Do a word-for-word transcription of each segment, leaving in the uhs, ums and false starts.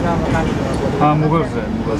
हाँ मुगल से मुगल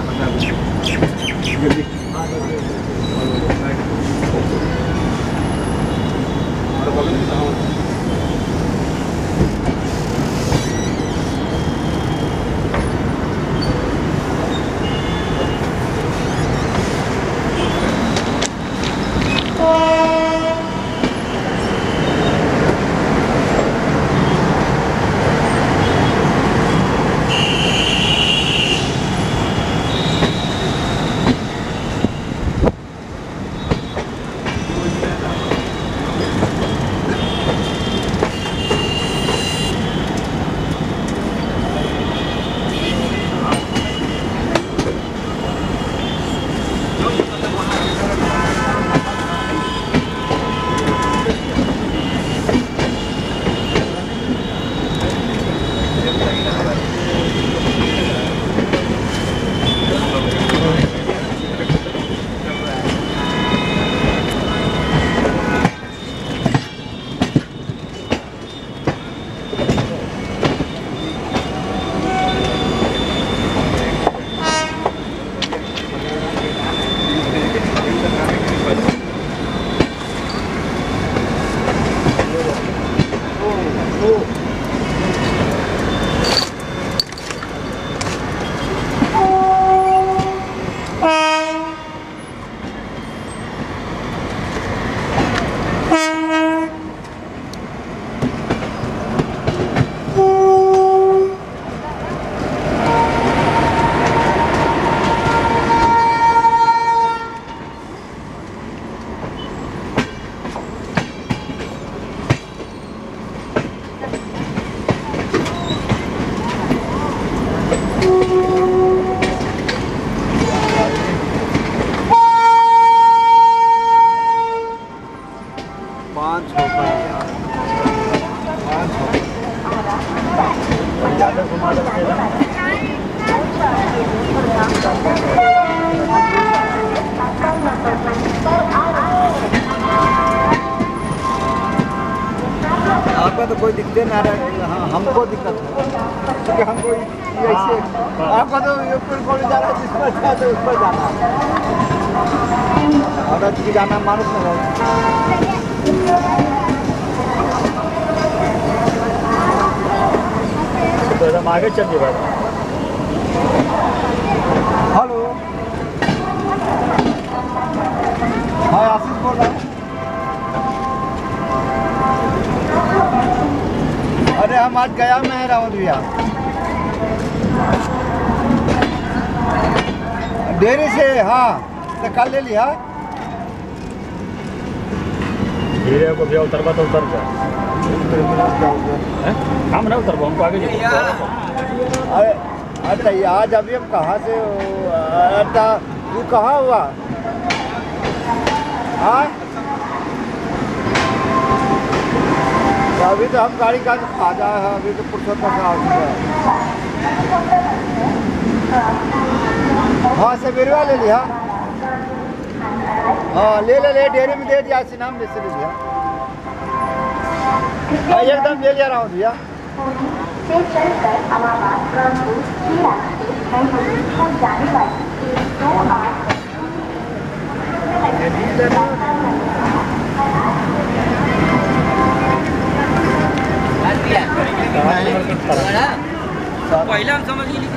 आपका तो कोई दिक्कत नहीं आ रहा है। हाँ, हमको दिक्कत है क्योंकि हमको ऐसे आपका तो ऊपर कॉलेज जा रहा है, जिस पर जाए तो उस पर जाना और अच्छी जाना मालूम नहीं तो हम आगे चल जाए। हेलो, हाँ आशीष बोल रहा हूँ। अरे हम आज गया में रावत भैया, डेरी से। हाँ तो कल ले लिया। धीरे को भैया उतरवा तो उतर जा। हम ना उतर हमको आगे। अरे अरे आज अभी हम कहाँ से? अरे तू कहाँ हुआ? हाँ अभी तो हम गाड़ी का खा जा है। अभी तो पुरुषोत्तम का हाँ से बिरवा ले लिया। हाँ ले ले ले डेयरी में दे दिया, नाम ले से ले लिया। हाँ एकदम ले लिया रहा हूँ भैया। पहले हम समझ नहीं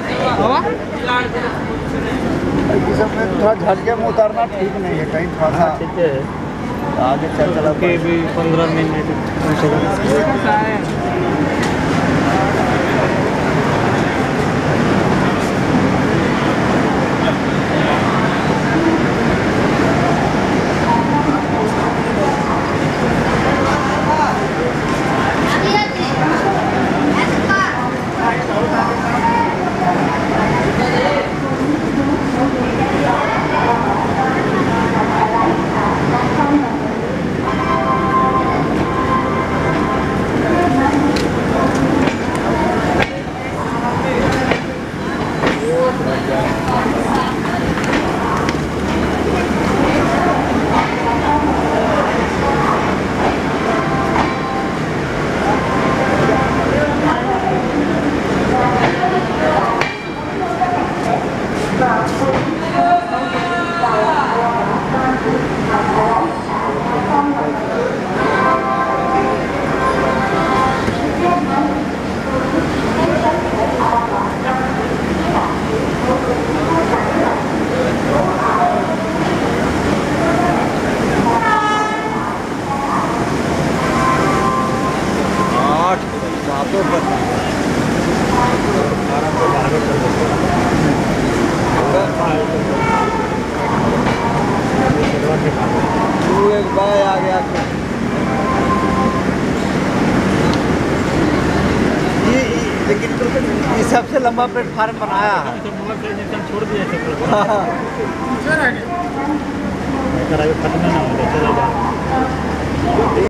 में थोड़ा झटके में उतरना ठीक नहीं है, कहीं फंसा ठीक है। आगे चल चला के भी पंद्रह मिनट ये सबसे लंबा प्लेटफार्म बनाया है। छोड़ दिया हाँ। खत्म ना हो